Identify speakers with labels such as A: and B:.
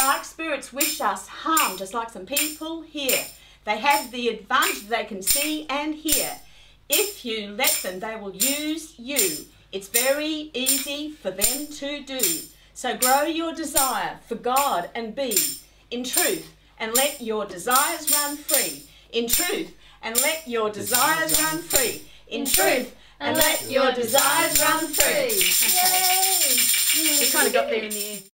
A: dark spirits wish us harm, just like some people here. They have the advantage they can see and hear. If you let them, they will use you. It's very easy for them to do. So grow your desire for God and be in truth, and let your desires run free. In truth, and let your desires run free. In truth, and let your desires run free. Okay. We kind of got there in the end.